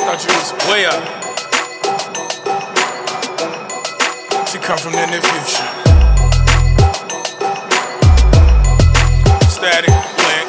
Thought you was way up. She come from the near future. Static Link.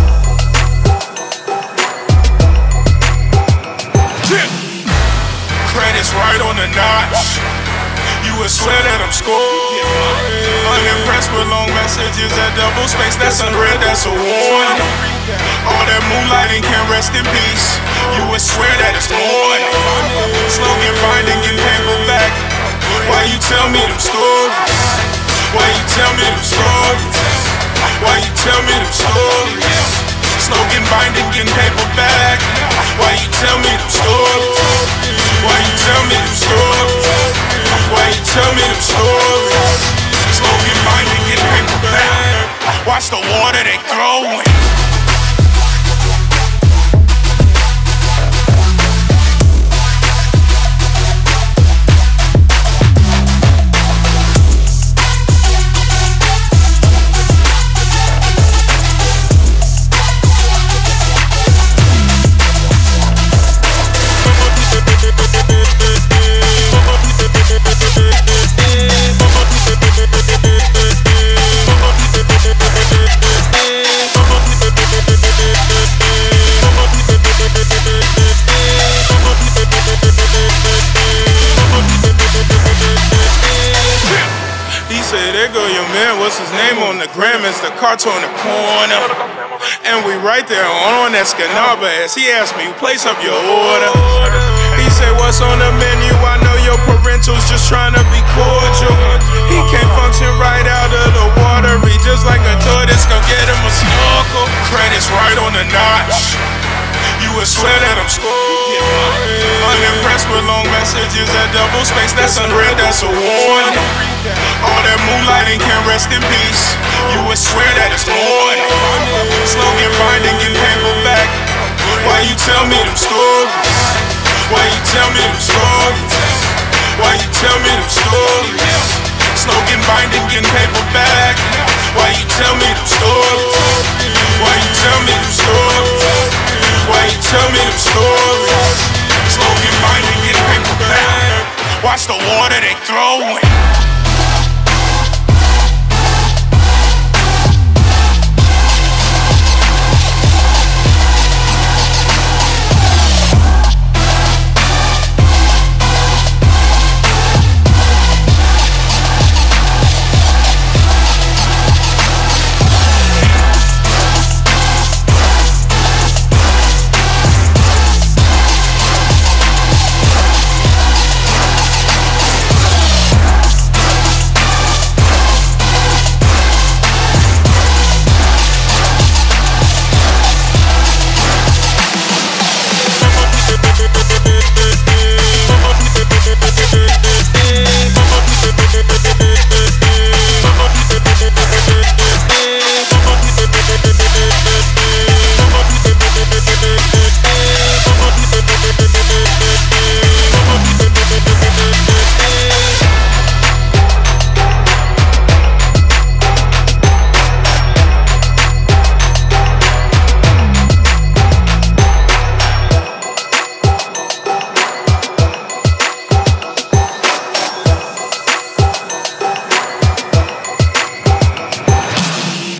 Credits right on the notch. You would swear that I'm scored. Unimpressed with long messages at double space. That's unread, that's a warning. All that moonlighting can rest in peace. You would swear that it's morning. Slogan binding in paperback. Why you tell me them stories? Why you tell me them stories? Why you tell me them stories? Slogan binding in paperback. Why you tell me them stories? Why you tell me them stories? Why you tell me them stories? Slogan binding in paperback. Watch the water they throwin'. There go your man, what's his name on the gram? It's the cartoon on the corner. And we right there on Escanaba as he asked me, place up your order. He said, what's on the menu? I know your parentals just trying to be cordial. He can't function right out of the water. He just like a tortoise, go get him a snorkel. Credits right on the notch. You would swear that I'm scored. Unimpressed with long messages at double space. That's unread, that's a warning. All that moonlighting can rest in peace. You would swear that it's morning. Slogan binding in paperback. Why you tell me them stories? Why you tell me them stories? Why you tell me them stories? Slogan binding in paperback. Why you tell me them stories? Why you tell me them stories? Why you tell me them stories? Slogan binding in paperback. Watch the water they throwin'.